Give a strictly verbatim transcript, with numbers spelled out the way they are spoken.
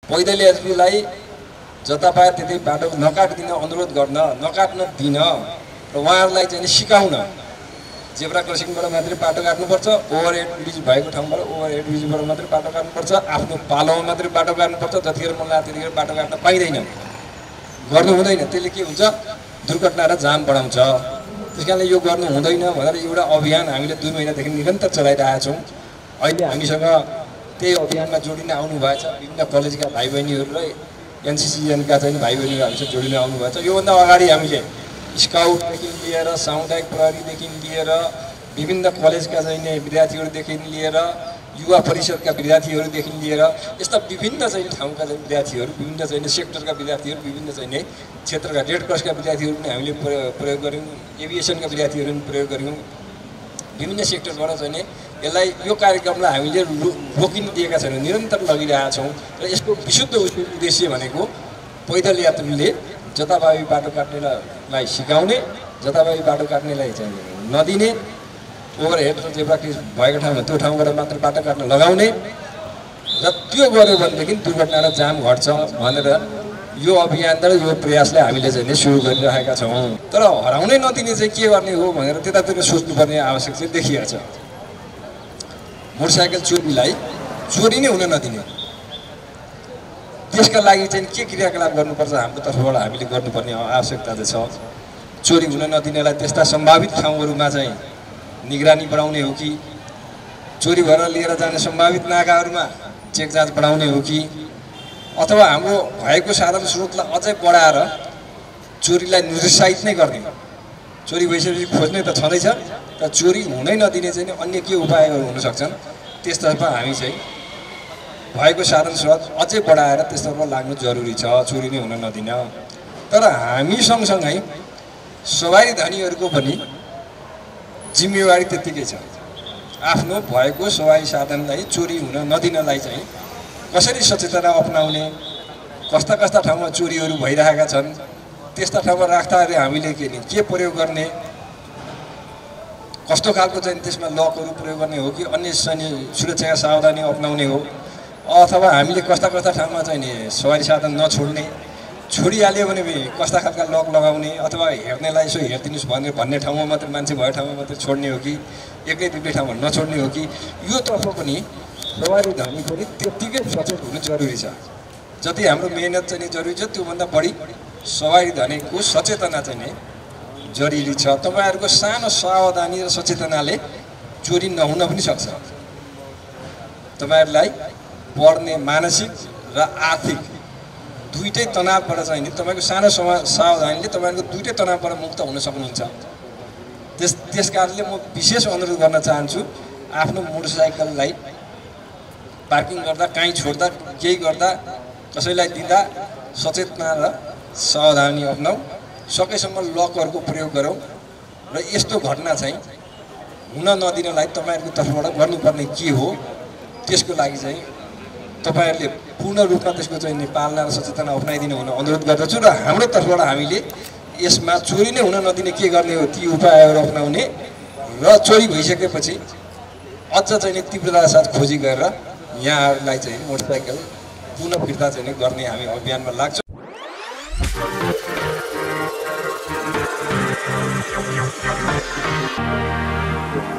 पैदल यात्रीलाई जता पाए त्यतै बाटो नकाट्दिन अनुरोध गर्न, नकाट्न दिन र उहाँहरूलाई चाहिँ सिकाउन जेब्रा क्रसिङबाट मात्रै बाटो काट्नुपर्छ, ओभरहेड ब्रिज भएको ठाउँबाट ओभरहेड ब्रिजबाट मात्रै बाटो काट्नुपर्छ, आफ्नो पालोमा मात्रै बाटो काट्नुपर्छ, जतिखेर मन लाग्यो त्यतिखेर बाटो काट्न पाइँदैन, गर्नु हुँदैन। त्यसले के हुन्छ, दुर्घटना र जाम बढाउँछ। त्यस कारणले यो गर्नु हुँदैन भनेर एउटा अभियान हामीले दुई महिनादेखि निरन्तर चलाइरहेका छौँ। अहिले हामीसँग त्यही अभियानमा जोडिन आउनुभएछ विभिन्न कलेजका भाइ बहिनीहरू र एनसिसिएनका चाहिँ भाइ बहिनीहरू हामीसँग जोडिन आउनुभएछ। योभन्दा अगाडि हामीले स्काउटदेखि लिएर सामुदायिक प्रहरीदेखि लिएर विभिन्न कलेजका चाहिँ विद्यार्थीहरूदेखि लिएर युवा परिषदका विद्यार्थीहरूदेखि लिएर यस्ता विभिन्न चाहिँ ठाउँका चाहिँ विद्यार्थीहरू, विभिन्न चाहिँ सेक्टरका विद्यार्थीहरू, विभिन्न चाहिँ क्षेत्रका रेड क्रसका विद्यार्थीहरू पनि हामीले प्रयोग गऱ्यौँ, एभिएसनका विद्यार्थीहरू पनि प्रयोग गऱ्यौँ। विभिन्न सेक्टरबाट चाहिँ यसलाई यो कार्यक्रमलाई हामीले रोकिन दिएका छैनौँ, निरन्तर लगिरहेका छौँ। र यसको विशुद्ध उद्देश्य भनेको पैदल यात्रीले जताभावी बाटो काट्नेलाई सिकाउने, जताभावी बाटो काट्नेलाई चाहिँ नदिने, ओभरहेड र जेब्रा क्रसिङ भएको ठाउँमा त्यो ठाउँबाट मात्र बाटो काट्न लगाउने र त्यो गऱ्यो भनेदेखि दुर्घटना र जाम घट्छ भनेर यो अभियान र यो प्रयासलाई हामीले चाहिँ सुरु गरिरहेका छौँ। तर हराउनै नदिने चाहिँ के गर्ने हो भनेर त्यतातिर सोच्नुपर्ने आवश्यक चाहिँ देखिएको छ। मोटरसाइकल चोरीलाई चोरी नै हुन नदिने, त्यसका लागि चाहिँ के क्रियाकलाप गर्नुपर्छ हाम्रो तर्फबाट हामीले गर्नुपर्ने आवश्यकता चाहिँ छ। चोरी हुन नदिनेलाई त्यस्ता सम्भावित ठाउँहरूमा चाहिँ निगरानी बढाउने हो कि, चोरी भएर लिएर जाने सम्भावित नाकाहरूमा चेक जाँच बढाउने हो कि, अथवा हाम्रो भएको साधन स्रोतलाई अझै बढाएर चोरीलाई निरुत्साहित नै गर्ने। चोरी भइसकेपछि खोज्ने त छँदैछ, र चोरी हुनै नदिने चाहिँ अन्य के उपायहरू हुन सक्छन् त्यसतर्फ हामी चाहिँ भएको साधन स्रोत अझै बढाएर त्यसतर्फ लाग्नु जरुरी छ, चोरी नै हुन नदिन। तर हामी सँगसँगै सवारी धनीहरूको पनि जिम्मेवारी त्यत्तिकै छ। आफ्नो भएको सवारी साधनलाई चोरी हुन नदिनलाई चाहिँ कसरी सचेतना अपनाउने, कस्ता कस्ता ठाउँमा चोरीहरू भइरहेका छन्, त्यस्ता ठाउँमा राख्दाखेरि हामीले के नि के प्रयोग गर्ने, कस्तो खालको चाहिँ त्यसमा लकहरू प्रयोग गर्ने हो कि अन्य चाहिँ सुरक्षाका सावधानी अपनाउने हो, अथवा हामीले कस्ता कस्ता ठाउँमा चाहिँ नि सवारी साधन नछोड्ने, छोडिहाल्यो भने कस्ता खालका लक लगाउने, अथवा हेर्नेलाई यसो हेरिदिनुहोस् भनेर भन्ने ठाउँमा मात्रै मान्छे भएको ठाउँमा मात्रै छोड्ने हो कि एकै दुईवटै ठाउँमा नछोड्ने हो कि, यो तर्फ पनि सवारी धनी पनि त्यत्तिकै सचेत हुनु जरुरी छ। जति हाम्रो मेहनत चाहिँ नि जरुरी छ त्योभन्दा बढी सवारी धनीको सचेतना चाहिँ नि जरुरी छ। तपाईँहरूको सानो सावधानी र सचेतनाले चोरी नहुन पनि सक्छ। तपाईँहरूलाई बढ्ने मानसिक र आर्थिक दुईटै तनावबाट चाहिँ नि तपाईँको सानो सावधानीले तपाईँहरूको दुईटै तनावबाट मुक्त हुन सक्नुहुन्छ। त्यस त्यस कारणले म विशेष अनुरोध गर्न चाहन्छु, आफ्नो मोटरसाइकललाई पार्किङ गर्दा, काहीँ छोड्दा, केही गर्दा, कसैलाई दिँदा सचेतना र सावधानी अपनाऊ, सकेसम्म लकहरूको प्रयोग गरौँ र यस्तो घटना चाहिँ हुन नदिनलाई तपाईँहरूको तर्फबाट गर्नुपर्ने के हो त्यसको लागि चाहिँ तपाईँहरूले पूर्ण रूपमा त्यसको चाहिँ पालना र सचेतना अपनाइदिनु हुन अनुरोध गर्दछु। र हाम्रो तर्फबाट हामीले यसमा चोरी नै हुन नदिने के गर्ने हो ती उपायहरू अपनाउने र चोरी भइसकेपछि अझ चाहिँ तीव्रताका साथ खोजी गरेर यहाँहरूलाई चाहिँ मोटरसाइकल पुनः फिर्ता चाहिँ गर्ने हामी अभियानमा लाग्छौँ। Thank you.